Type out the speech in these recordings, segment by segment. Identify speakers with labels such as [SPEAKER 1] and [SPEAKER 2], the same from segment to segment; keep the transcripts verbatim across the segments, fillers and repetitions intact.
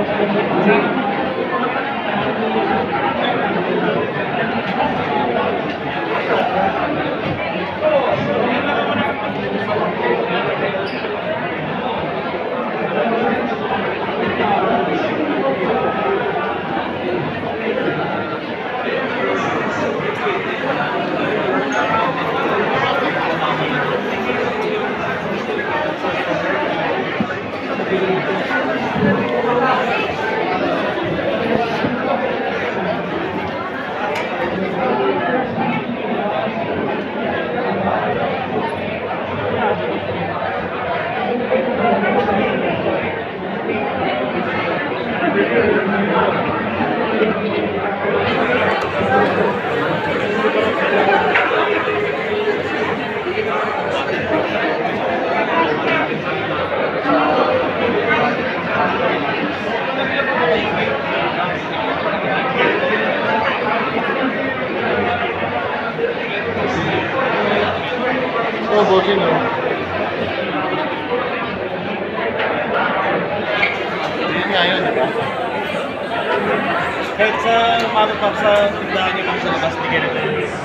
[SPEAKER 1] Oh, bossing mo. Yun nga yun, diba? Kahit sa matapag sa tindahan niyo lang sa labas, di ganito.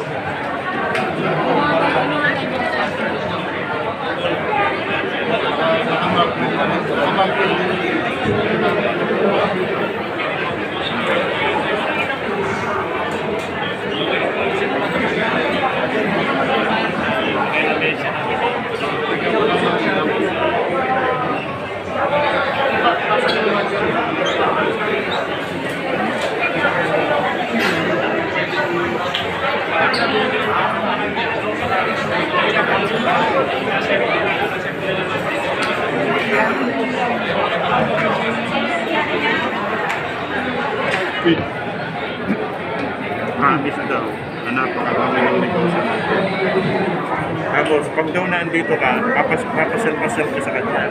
[SPEAKER 2] Promise daw na napakabami ng negosyo. Tapos, pag daw naandito ka, papas papasal-pasal ka sa kanya.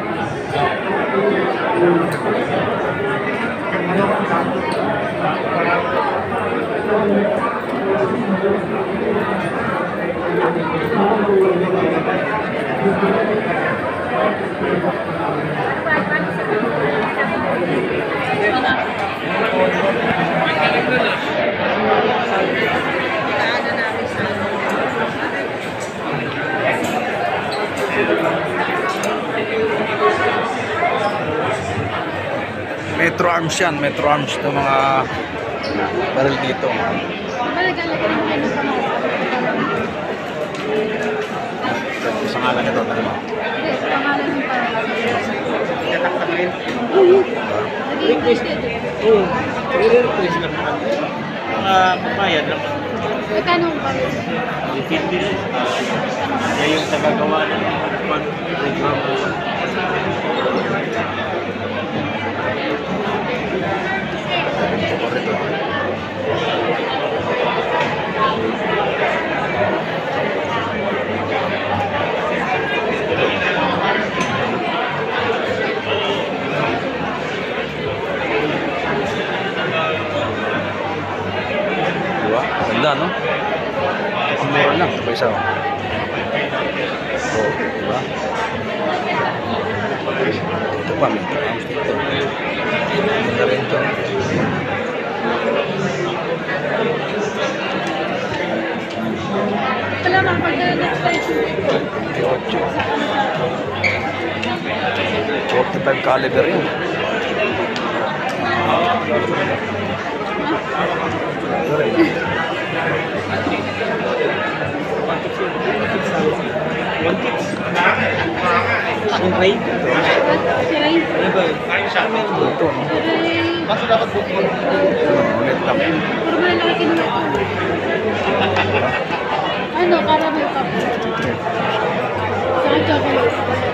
[SPEAKER 3] Metro Arms yan, Metro Arms ito mga baril dito. Sa ngalan ito, ano mo?
[SPEAKER 1] Request. Oo. Request lang naman. Mga bayad lang.
[SPEAKER 4] Magkano ba?
[SPEAKER 1] Depende rin. Kaya yung tagagawa ng pag-program mo.
[SPEAKER 3] Diba? Ganda, no? Mura lang, ito pa isa. Oh, diba? Ito pa, may trams dito. Ganda rin ito.
[SPEAKER 4] Wala mga pag-next
[SPEAKER 3] twenty-eight. forty-five caliber yun. Ito rin.
[SPEAKER 1] Ang rate?
[SPEAKER 4] Siray?
[SPEAKER 1] Ano ba? Kain siya.
[SPEAKER 3] Ito, no?
[SPEAKER 4] Siray?
[SPEAKER 1] Kaso dapat bukod.
[SPEAKER 3] Ulit lang.
[SPEAKER 4] Puro mo lang kinuha ko. Ano, caramel cup. Saka chocolate.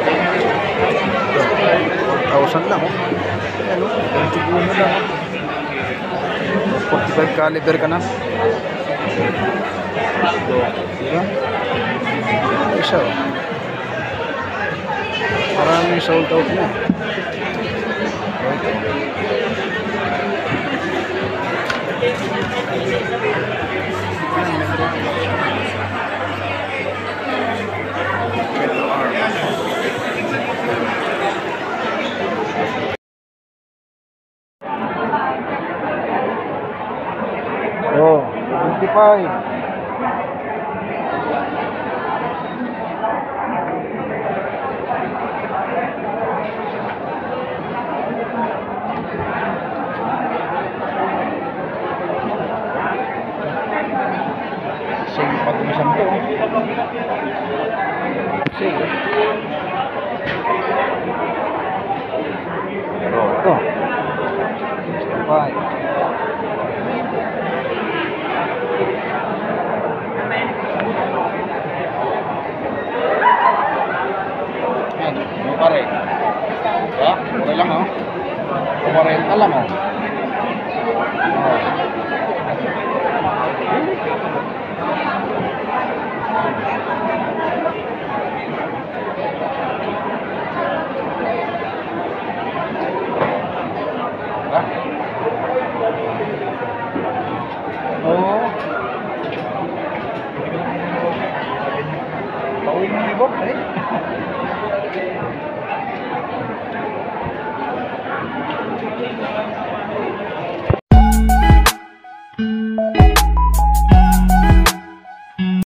[SPEAKER 3] one thousand lang, oh. Ano? twenty gumo lang, oh. forty-five caliber ka na. Diba? Isa, oh. Maraming sold out na. twenty-five. Sige, pag-umisang to. Sige. Pero ito. sixty-five. Yan, ano pa rin? Diba? Mura lang oh. Kumarenta lang oh. Oh. Diba? Oo. Pauwi mo ni Bob eh.